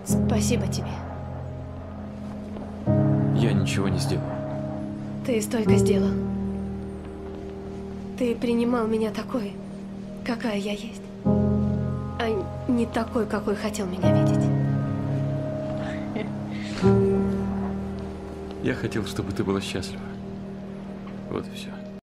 Спасибо тебе. Я ничего не сделал. Ты столько сделал. Ты принимал меня такой, какая я есть. А не такой, какой хотел меня видеть. Я хотел, чтобы ты была счастлива. Вот и все.